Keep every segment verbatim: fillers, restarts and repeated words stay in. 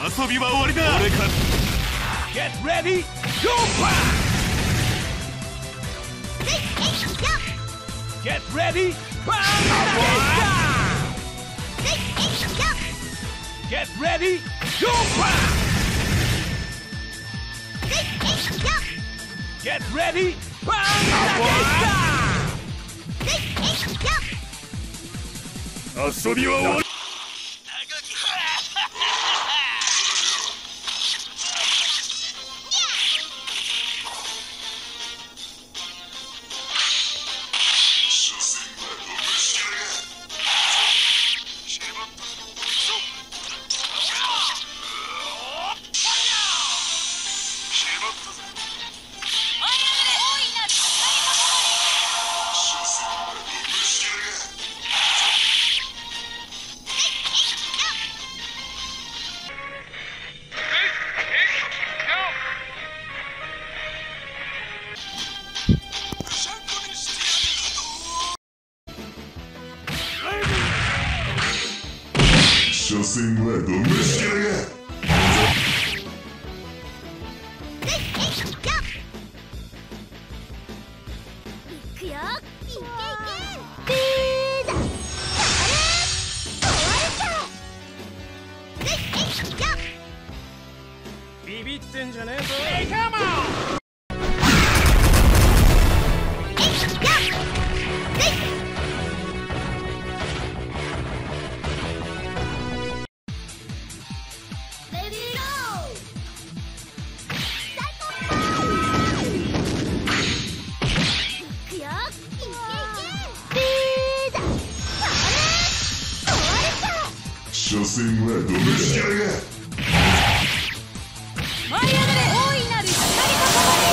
遊びは終わりだ。俺か。Get ready, go back. Get ready, Get ready, go back. Get ready,遊びは終わり。 所詮はどめしやが。 いくよ。いけいけ。 ビビってんじゃねえぞ。Hey, come on! 所詮はどめしやが。 舞い上がれ。大いなる光とともに。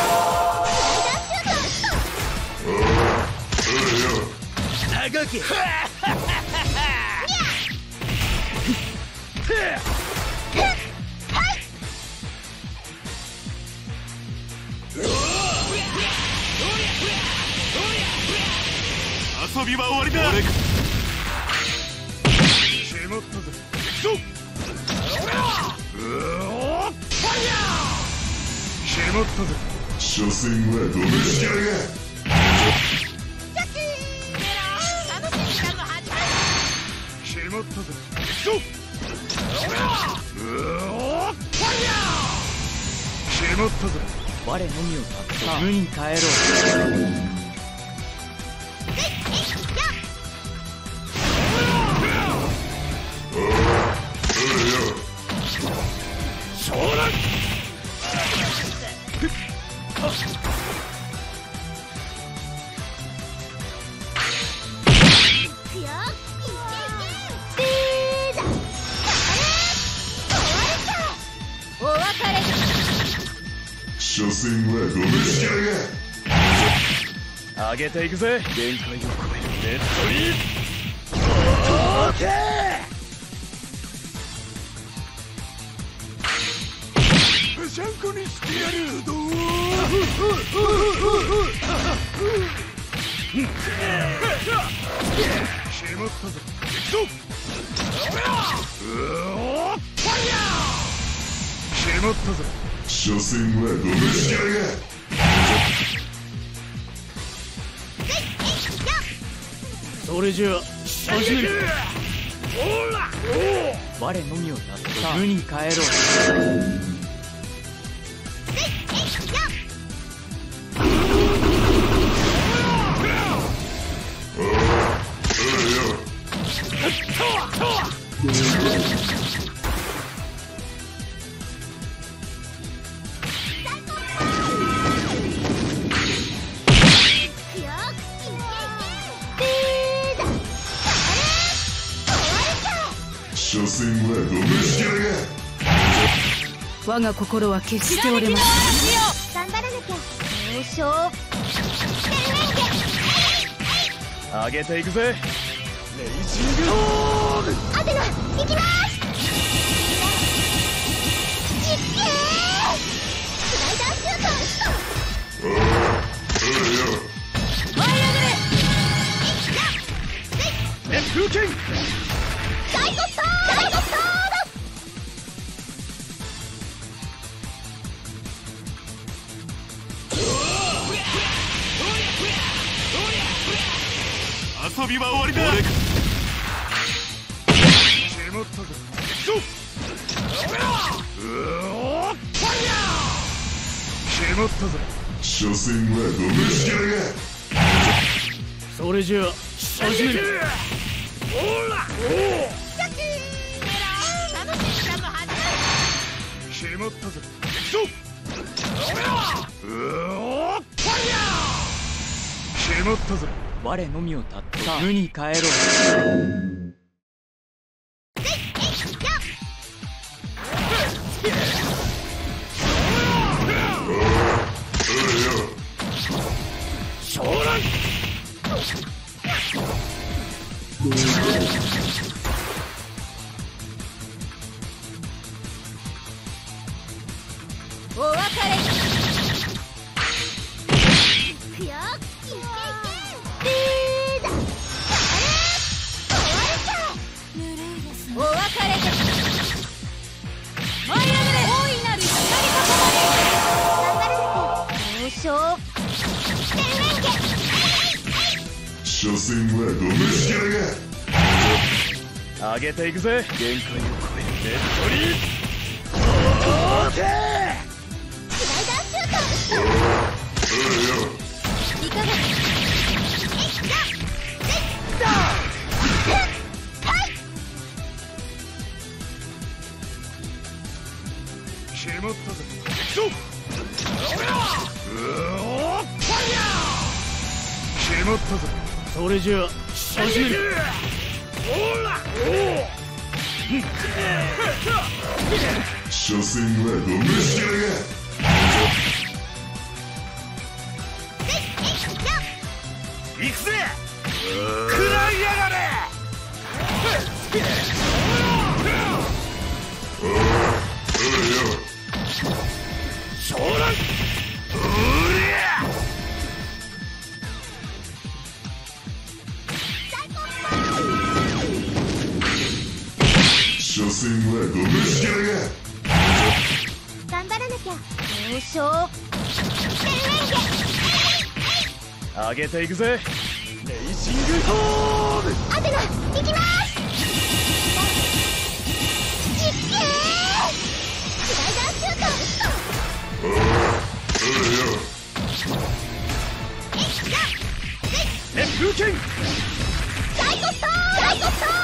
高き。遊びは終わりだ。俺か。決まったぜ。行くぞ。決まったぜ。 所詮はどめしやが。 決まったぜ。行くぞ。決まったぜ。我のみを託さ無に帰ろう。湘南。 所詮はどめしやが。上げていくぜ。限界を超えるレッドリー。オーケー。ぺしゃんこにしてやる。どう。決まったぜ。行くぞ。決まったぜ。 所詮はどめしやが。 それじゃあ始める。ほら。我のみを託さ無に帰ろう。 所詮はどめしやが。我が心は決して折れません。 頑張らなきゃ。優勝。 上げていくぜ。レイジングロール。 アテナ行きます。いっけー。スライダーシュート。舞い上がれ。 熱風剣。 サイコスター。サイコスター。 遊びは終わりだ。決まったぞ。行くぞ。うおー、ファイヤー。決まったぞ。 所詮はどむしからが。 それじゃあ始める。 ほらおお決まったぞ。行くぞ。うおー、ファイヤー。決まったぞ。 我のみをたって無に帰ろう。 湘南お別れ。いくよ。リーダー。あれ、壊れちゃう。ぬるいですね。お別れです。舞い上がれ。大いなる光とともに。頑張らなきゃ。優勝。天然毛。 所詮はどむしからが。 上げていくぜ。限界を超えネットリー。オーケー。 スライダーシュート。いかがですか。 決まったぜ。行くぞ。うおー、ファイヤー。決まったぜ。 それじゃあ始める。 ほらおお所詮はどむしからが。 行くぜ。食らいやがれ。湘南うりゃ。 所詮はどむしからが。 頑張らなきゃ。優勝。天然毛。 上げていくぜ。レイシングホーム。 アテナ、行きます。実験。スライダーシュート。 熱風剣。 サイコストーン。サイコストーン。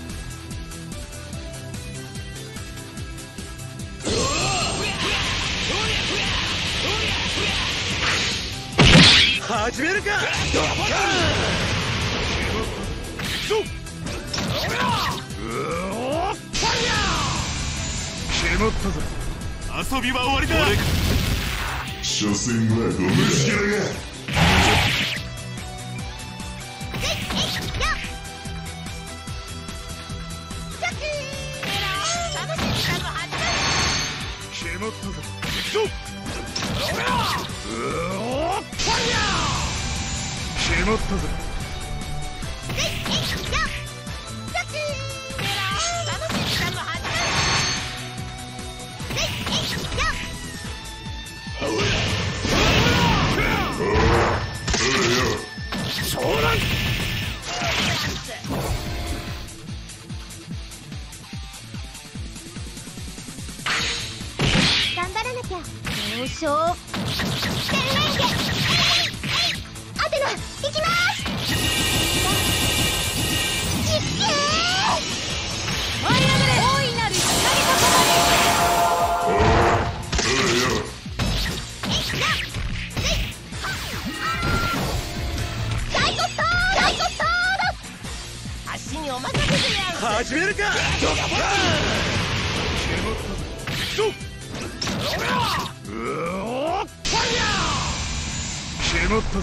始めるか。ドッカーン。行くぞ。うおー、ファイヤー。決まったぞ。遊びは終わりだ。 所詮はどむしからが。 決まったぞ。行くぞ。うおー、ファイヤー。決まったぞ。湘南頑張らなきゃ。優勝。天然毛。アテナ、行きます。実験。舞い上がれ。大いなる光とともに。サイコストーン。サイコストーン。足にお任せでやる。 始めるか。ドッカーン。行くぞ。うおー、ファイヤー。決まったぜ。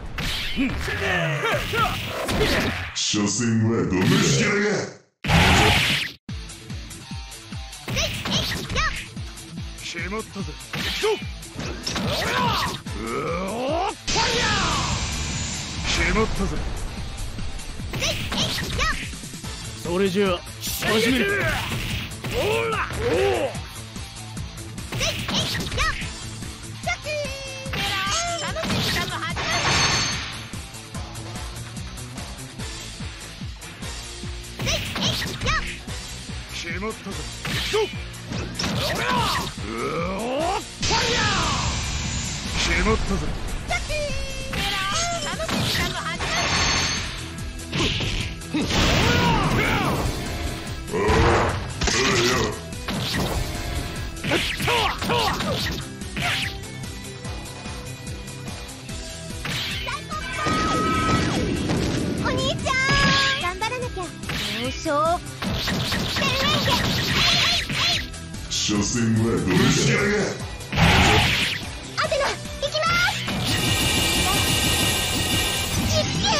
所詮はどむしからが。 決まったぜ。行くぞ。うおー、ファイヤー。決まったぜ。 それじゃあ始める。 ほらおおまったぞ。行くぞ。うおーファイヤー。決まったぞ。 楽しい時間の始まり。お兄ちゃん頑張らなきゃ。優勝所詮はどれだ。 アテナ行きます。実験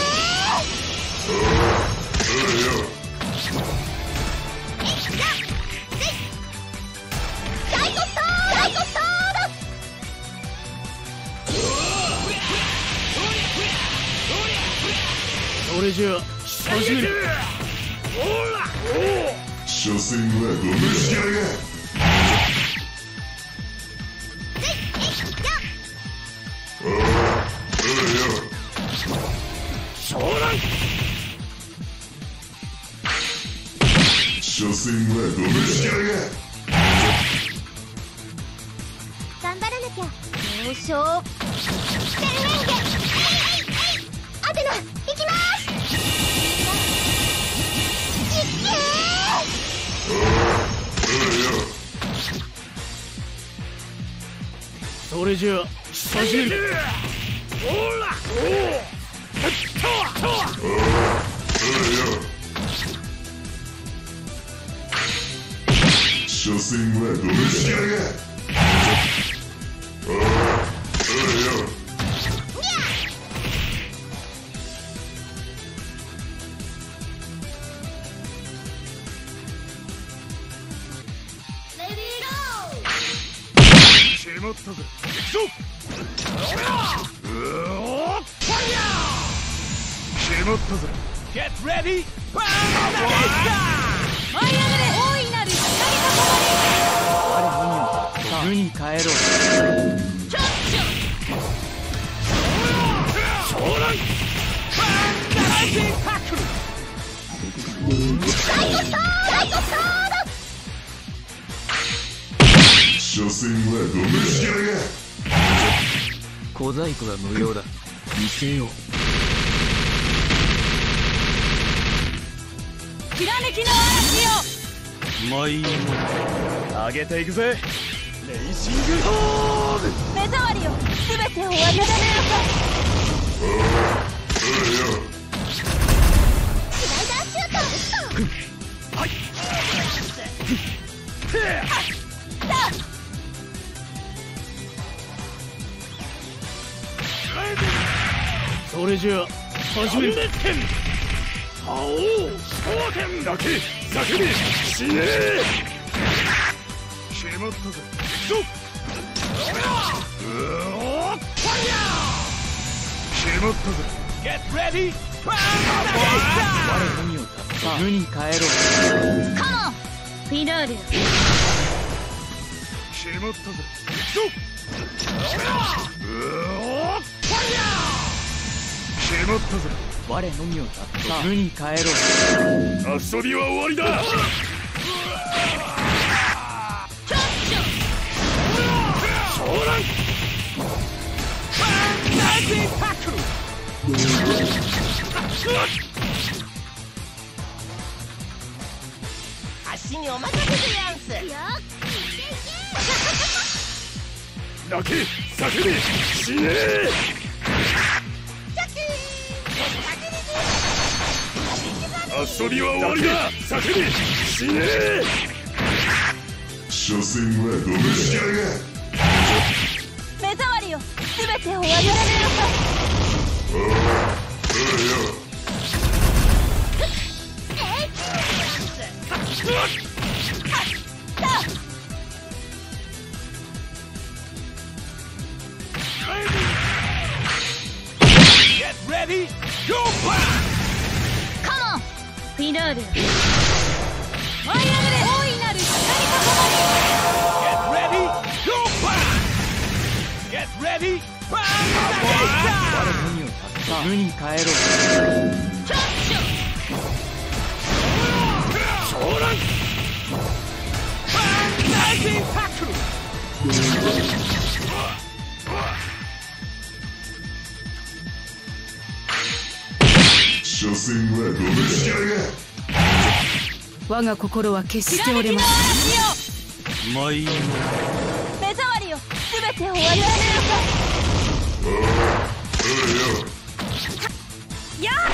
サイコストールサイコストール。 それじゃあ始める。 所詮はどれだ。所詮はどれだ。 頑張らなきゃ。優勝天然下アテナ行きます。実験それじゃあ始める。 所詮はどれだ。 決まったぜ。行くぞ。うおーファイヤー。決まったぜ。 Get ready! 舞い上がれ大いなる光我のみを無に帰ろう。 ちょっ湘南サイコストールサイコストール。 所詮はどれだ。 小細工は無用だ。見せよう。 きらめきの嵐よ。 まあいいもん。上げていくぜ。レイシングホール。 目障りよすべてをあげられるか。 スライダーシュート。 はいそれじゃあ始める。 覇王昇天だけ叫び死ねえ。決まったぜ。行くぞ。うおーファイヤー。決まったぜ。 Get ready! 我のみを立つ無に帰ろう。 カモンフィナーレよ。 決まったぜ。行くぞ。うおーファイヤー。決まったぜ。 我のみを立つ無に帰ろう。 遊びは終わりだ。湘南足にお任せでやんすよ。 泣け叫び死ねえ。遊びは終わりだ。叫び死ねえ。 所詮はどれだ。 目障りよすべてをあげられる Get ready! Go back! カモンフィナーレよ。舞い上がれ大いなる光とともに。 Get ready! Go back! Get ready! 我のみを立つ無に帰ろう。 ちょっちょ湘南ナイスインパクト。 所詮はどの力が。 我が心は決して折れません。 まあいいな。 目障りよ、すべて終わりだね。 やや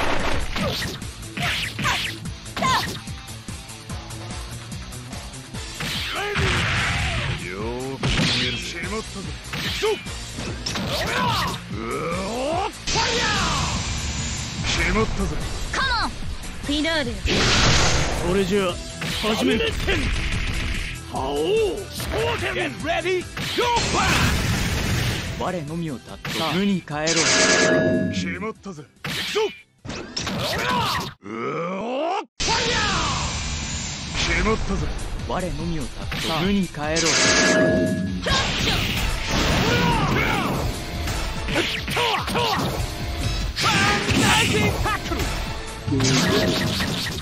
よーく見える。しまったぞ。行くぞ。うおーファイヤー。しまったぞ。 カモンフィナーレよ。 それじゃあ始める。 覇王昇天。Get ready, go back。 我のみをたって無に帰ろう。 しまったぜ。行くぞ。うおーファイヤー。しまったぜ。 我のみをたって無に帰ろう。 ナイスインパクト。